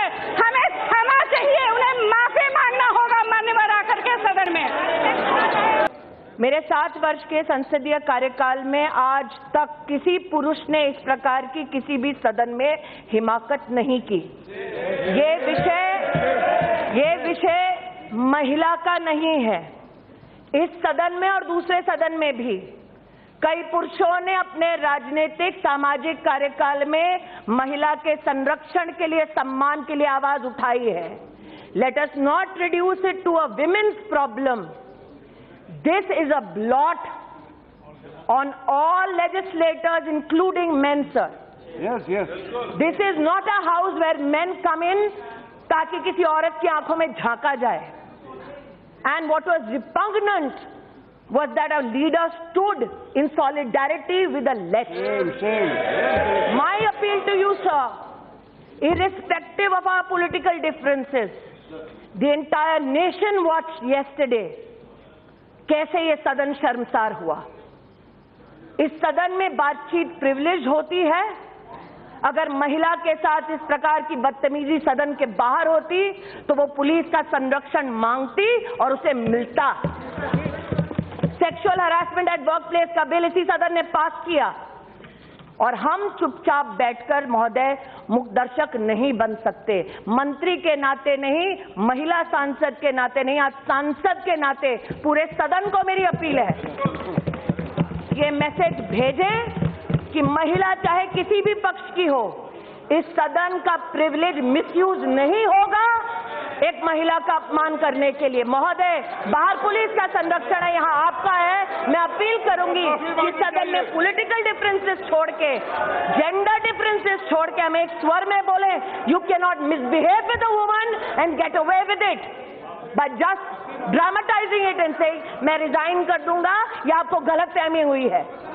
हमें क्षमा चाहिए, उन्हें माफी मांगना होगा मान्यवर आकर के सदन में। मेरे 7 वर्ष के संसदीय कार्यकाल में आज तक किसी पुरुष ने इस प्रकार की किसी भी सदन में हिमाकत नहीं की। ये विषय महिला का नहीं है। इस सदन में और दूसरे सदन में भी कई पुरुषों ने अपने राजनीतिक सामाजिक कार्यकाल में महिला के संरक्षण के लिए, सम्मान के लिए आवाज उठाई है। Let us not reduce it to a women's problem. This is a blot on all legislators including men, sir. Yes. This is not a house where men come in ताकि किसी औरत की आंखों में झांका जाए। And what was repugnant was that our leader stood in solidarity with the left. Same. My appeal to you, sir, irrespective of our political differences, the entire nation watched yesterday कैसे ये सदन शर्मसार हुआ। इस सदन में बातचीत प्रिविलेज होती है। अगर महिला के साथ इस प्रकार की बदतमीजी सदन के बाहर होती तो वो पुलिस का संरक्षण मांगती और उसे मिलता। Sexual harassment at work place का बिल इसी सदन ने पास किया और हम चुपचाप बैठकर महोदय मुक्त दर्शक नहीं बन सकते। मंत्री के नाते नहीं, महिला सांसद के नाते नहीं, आज सांसद के नाते पूरे सदन को मेरी अपील है, ये मैसेज भेजें कि महिला चाहे किसी भी पक्ष की हो, इस सदन का प्रिविलेज मिसयूज नहीं होगा एक महिला का अपमान करने के लिए। महोदय, बाहर पुलिस का संरक्षण है, यहाँ आपका है। मैं अपील करूंगी कि सदन में पॉलिटिकल डिफरेंसेस छोड़ के, जेंडर डिफरेंसेस छोड़ के हम एक स्वर में बोले, you can not misbehave with a woman and get away with it by just dramatising it and saying मैं रिजाइन कर दूंगा या आपको गलतफहमी हुई है।